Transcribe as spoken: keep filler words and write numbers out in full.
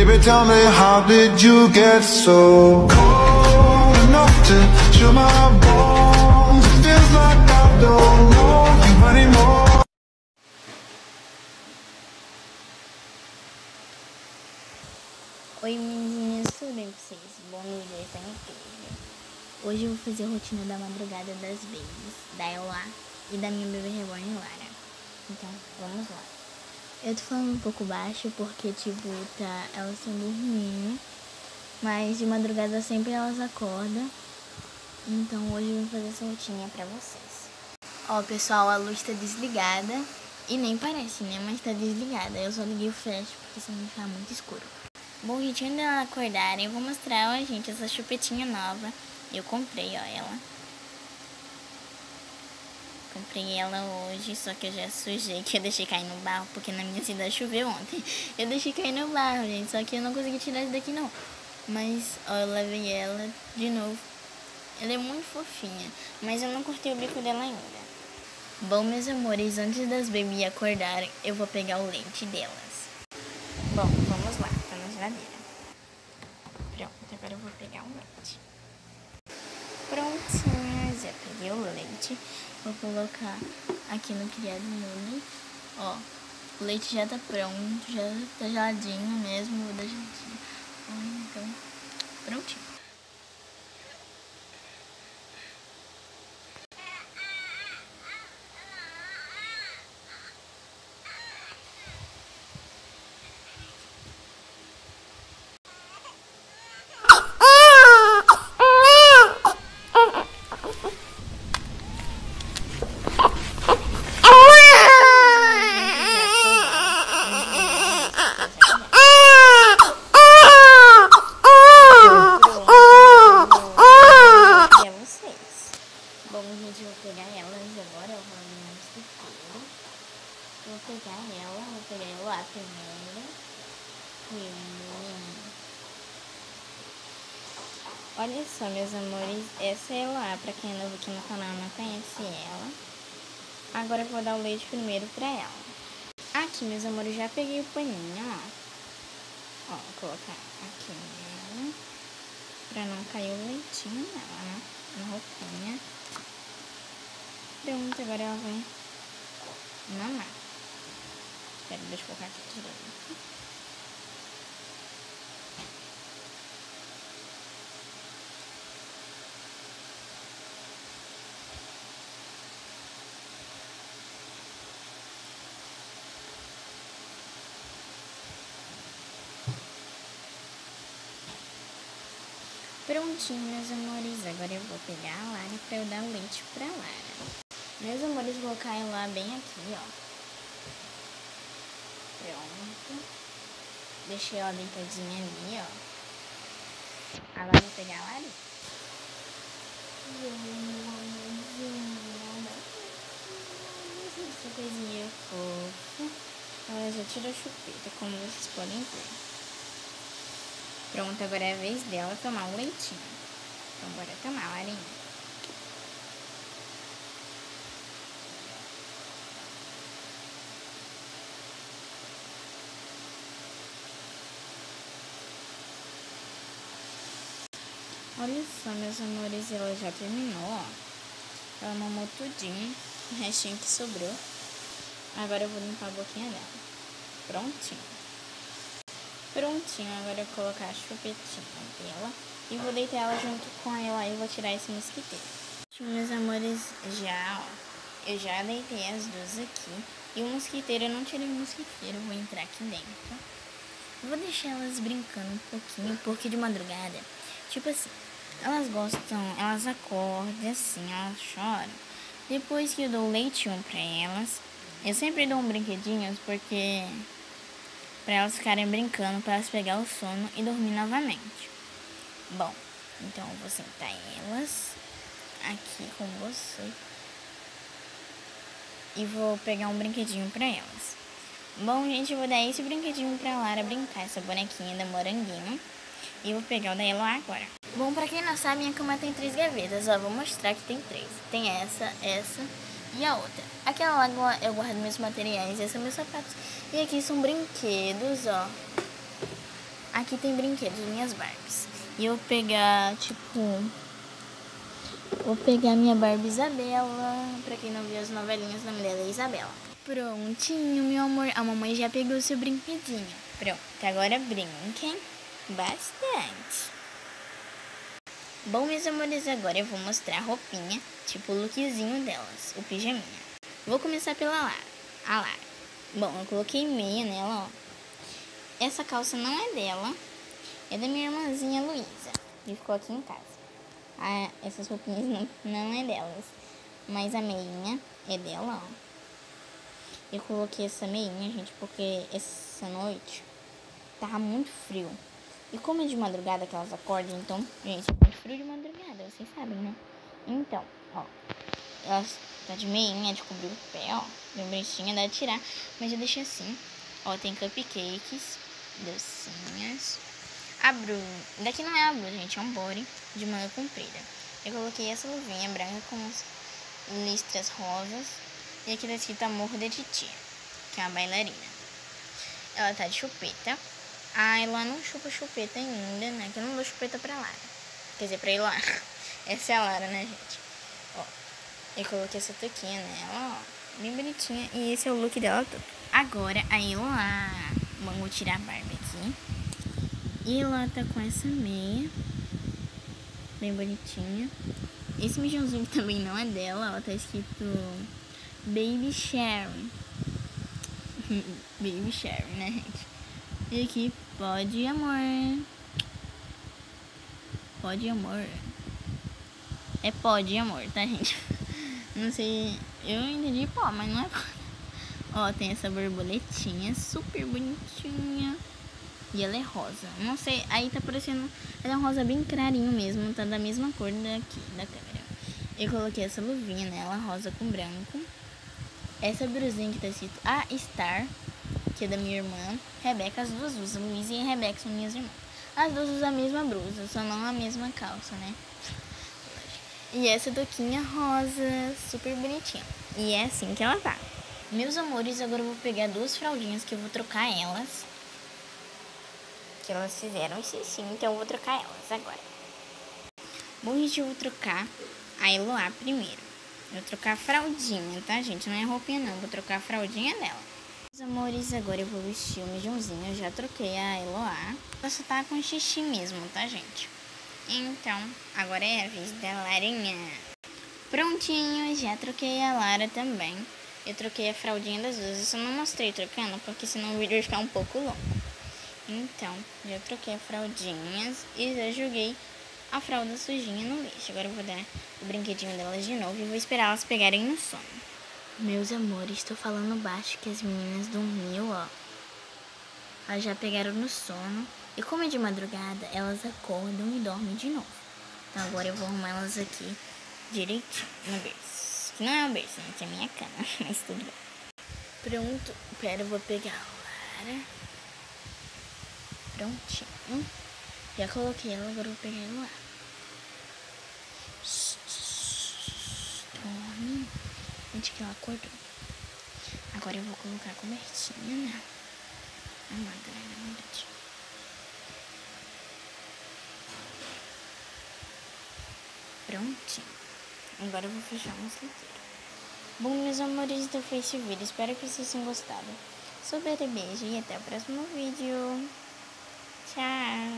Baby, tell me, how did you get so cold enough to chill my bones? It feels like I don't know you anymore. Oi menininhas, tudo bem com vocês? Bom, meu dia está incrível. Hoje eu vou fazer a rotina da madrugada das babies, da Ela e da minha bebê reborn Lara. Então, vamos lá. Eu tô falando um pouco baixo porque, tipo, tá, elas estão dormindo, mas de madrugada sempre elas acordam. Então hoje eu vou fazer essa rotina pra vocês. Ó, pessoal, a luz tá desligada e nem parece, né? Mas tá desligada. Eu só liguei o flash porque senão fica muito escuro. Bom, gente, quando elas acordarem, eu vou mostrar, ó, gente, essa chupetinha nova. Eu comprei, ó, ela. Comprei ela hoje, só que eu já sujei, que eu deixei cair no barro, porque na minha cidade choveu ontem. Eu deixei cair no barro, gente, só que eu não consegui tirar isso daqui, não. Mas, ó, eu lavei ela de novo. Ela é muito fofinha, mas eu não cortei o bico dela ainda. Bom, meus amores, antes das baby acordarem, eu vou pegar o leite delas. Bom, vamos lá, tá na geladeira. Pronto, agora eu vou pegar o leite. Prontinho, já peguei o leite. Vou colocar aqui no criado mudo. Ó, o leite já tá pronto, já tá geladinho mesmo, vou dar geladinho. Então, prontinho. Vou pegar ela, vou pegar ela lá primeiro. Olha só, meus amores, essa é ela, pra quem é novo aqui no canal não conhece ela. Agora eu vou dar o leite primeiro pra ela. Aqui, meus amores, já peguei o paninho, ó. Ó, vou colocar aqui nela, pra não cair o leitinho nela, né? Na roupinha. Pronto, agora ela vai mamar. Espera, deixa eu colocar aqui direito. Prontinho, meus amores. Agora eu vou pegar a Lara pra eu dar o leite pra Lara. Meus amores, vou colocar ela bem aqui, ó. Pronto. Deixei ela deitadinha ali, ó. Agora eu vou pegar a Lara. Essa coisinha fofa. Ela já tirou a chupeta, como vocês podem ver. Pronto, agora é a vez dela tomar um leitinho. Então, bora tomar, Larinha. Olha só, meus amores, ela já terminou, ó. Ela mamou tudinho, o restinho que sobrou. Agora eu vou limpar a boquinha dela. Prontinho. Prontinho, agora eu vou colocar a chupetinha dela e vou deitar ela junto com ela e vou tirar esse mosquiteiro. Meus amores, já, ó, eu já deitei as duas aqui e o mosquiteiro, eu não tirei o mosquiteiro, vou entrar aqui dentro. Vou deixar elas brincando um pouquinho, porque de madrugada, tipo assim, elas gostam, elas acordam assim, elas choram. Depois que eu dou leitinho pra elas, eu sempre dou um brinquedinhos, porque para elas ficarem brincando, para elas pegar o sono e dormir novamente. Bom, então eu vou sentar elas aqui com você e vou pegar um brinquedinho para elas. Bom, gente, eu vou dar esse brinquedinho pra Lara brincar, essa bonequinha da moranguinho, e eu vou pegar o da Elo agora. Bom, pra quem não sabe, minha cama tem três gavetas, ó, vou mostrar que tem três. Tem essa, essa e a outra. Aquela lá eu guardo meus materiais, esses são meus sapatos. E aqui são brinquedos, ó. Aqui tem brinquedos, minhas Barbies. E eu vou pegar, tipo... Vou pegar minha Barbie Isabela. Pra quem não viu as novelinhas, o nome dela é Isabela. Prontinho, meu amor. A mamãe já pegou o seu brinquedinho. Pronto, agora brinquem bastante. Bom, meus amores, agora eu vou mostrar a roupinha, tipo o lookzinho delas, o pijaminha. Vou começar pela Lara. A Lara. Bom, eu coloquei meia nela, ó. Essa calça não é dela, é da minha irmãzinha Luísa, que ficou aqui em casa. Ah, essas roupinhas não, não é delas, mas a meinha é dela, ó. Eu coloquei essa meinha, gente, porque essa noite tava muito frio. E como é de madrugada que elas acordam, então, gente, é muito frio de madrugada, vocês sabem, né? Então, ó, elas tá de meinha, de cobrir o pé, ó, bem bonitinha, dá de tirar, mas eu deixei assim. Ó, tem cupcakes, docinhas. A blusa, daqui não é a blusa, gente, é um body de manga comprida. Eu coloquei essa luvinha branca com listras rosas. E aqui tá escrito Amor de Titia, que é uma bailarina. Ela tá de chupeta. Ah, ela não chupa chupeta ainda, né? Que eu não dou chupeta pra Lara. Quer dizer, pra ir lá. Essa é a Lara, né, gente? Ó, eu coloquei essa touquinha nela, ó. Bem bonitinha. E esse é o look dela todo. Agora, a Eloá. Vamos tirar a Barbie aqui. E ela tá com essa meia. Bem bonitinha. Esse mijãozinho também não é dela, ó. Tá escrito Baby Sharon. Baby Sharon, né, gente? E aqui, pode amor. Pode amor. É pode amor, tá, gente? Não sei, eu entendi pó, mas não é pó. Ó, tem essa borboletinha super bonitinha. E ela é rosa. Não sei, aí tá parecendo... Ela é um rosa bem clarinho mesmo, tá da mesma cor daqui, da câmera. Eu coloquei essa luvinha nela, rosa com branco. Essa brusinha que tá escrito A Star, que é da minha irmã Rebeca. As duas usam, Luísa e a Rebeca são minhas irmãs. As duas usam a mesma blusa, só não a mesma calça, né? E essa touquinha rosa, super bonitinha. E é assim que ela tá. Meus amores, agora eu vou pegar duas fraldinhas que eu vou trocar elas. Que elas fizeram xixi, então eu vou trocar elas agora. Bom, gente, eu vou trocar a Eloá primeiro. Eu vou trocar a fraldinha, tá, gente? Não é roupinha, não. Eu vou trocar a fraldinha dela. Meus amores, agora eu vou vestir o mijãozinho. Eu já troquei a Eloá. Ela só tá com xixi mesmo, tá, gente? Então, agora é a vez da Larinha. Prontinho, já troquei a Lara também. Eu troquei a fraldinha das duas. Eu só não mostrei trocando, porque senão o vídeo vai ficar um pouco longo. Então, já troquei a fraldinhas e já joguei a fralda sujinha no lixo. Agora eu vou dar o brinquedinho delas de novo e vou esperar elas pegarem no sono. Meus amores, estou falando baixo que as meninas dormiu, ó. Elas já pegaram no sono. E como é de madrugada, elas acordam e dormem de novo. Então agora eu vou arrumar elas aqui direitinho no berço. Que não é o berço, gente, é a minha cama, mas tudo bem. Pronto, pera, eu vou pegar a Lara. Prontinho. Já coloquei ela, agora eu vou pegar ela lá. Dorme. Gente, que ela acordou. Agora eu vou colocar a cobertinha nela. A magra, na verdade. Prontinho. Agora eu vou fechar o mosquiteiro. Bom, meus amores, então foi esse vídeo. Espero que vocês tenham gostado. Super beijo e até o próximo vídeo. Tchau.